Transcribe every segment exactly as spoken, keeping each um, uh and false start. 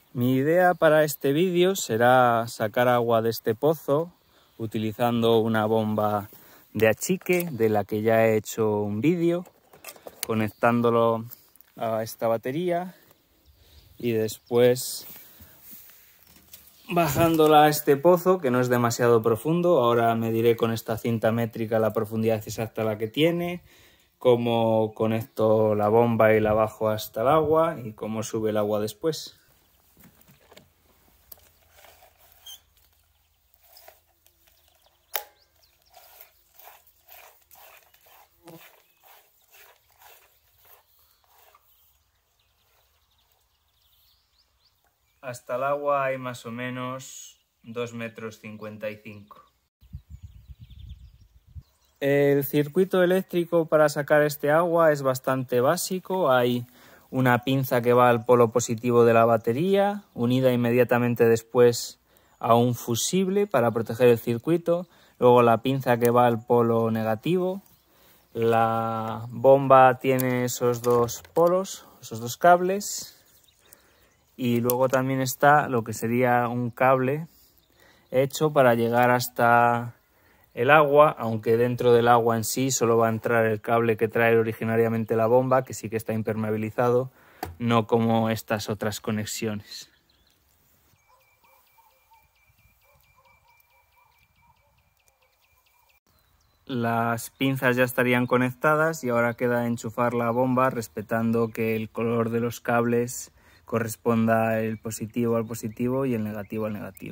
Mi idea para este vídeo será sacar agua de este pozo utilizando una bomba de achique de la que ya he hecho un vídeo, conectándolo a esta batería y después bajándola a este pozo, que no es demasiado profundo. Ahora mediré con esta cinta métrica la profundidad exacta la que tiene, cómo conecto la bomba y la bajo hasta el agua y cómo sube el agua después. Hasta el agua hay más o menos dos metros cincuenta y cinco. El circuito eléctrico para sacar este agua es bastante básico. Hay una pinza que va al polo positivo de la batería, unida inmediatamente después a un fusible para proteger el circuito. Luego la pinza que va al polo negativo. La bomba tiene esos dos polos, esos dos cables. Y luego también está lo que sería un cable hecho para llegar hasta el agua, aunque dentro del agua en sí solo va a entrar el cable que trae originariamente la bomba, que sí que está impermeabilizado, no como estas otras conexiones. Las pinzas ya estarían conectadas y ahora queda enchufar la bomba respetando que el color de los cables corresponda el positivo al positivo y el negativo al negativo.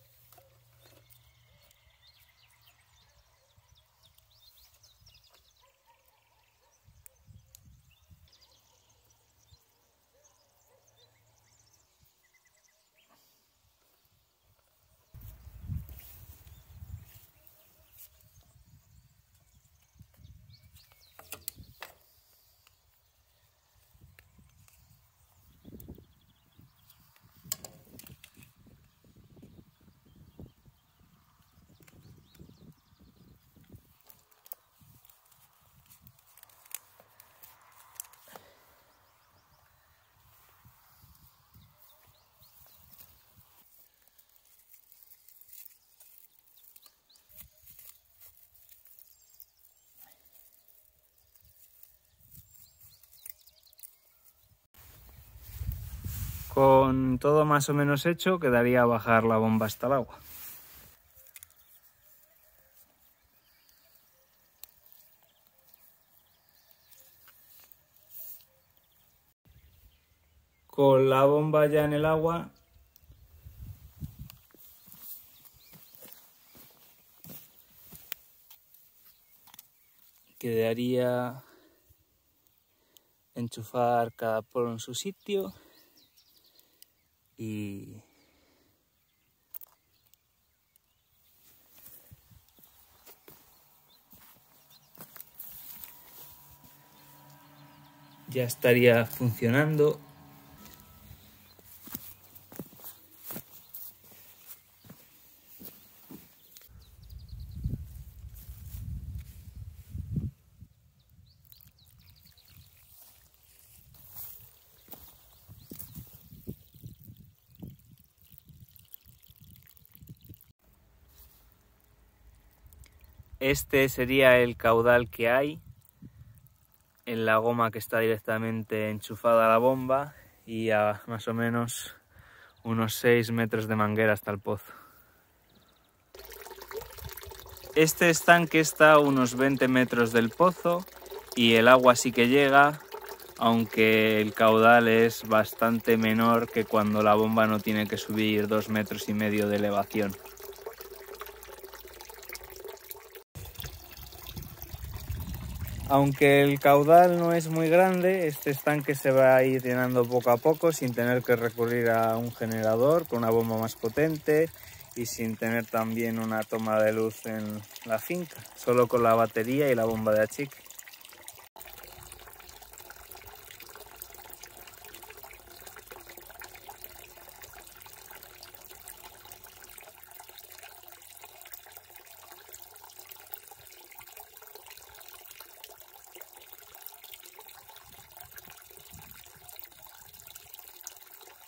Con todo más o menos hecho, quedaría bajar la bomba hasta el agua. Con la bomba ya en el agua, quedaría enchufar cada polo en su sitio y ya estaría funcionando. Este sería el caudal que hay en la goma que está directamente enchufada a la bomba y a más o menos unos seis metros de manguera hasta el pozo. Este estanque está a unos veinte metros del pozo y el agua sí que llega, aunque el caudal es bastante menor que cuando la bomba no tiene que subir dos metros y medio de elevación. Aunque el caudal no es muy grande, este estanque se va a ir llenando poco a poco sin tener que recurrir a un generador con una bomba más potente y sin tener también una toma de luz en la finca, solo con la batería y la bomba de achique.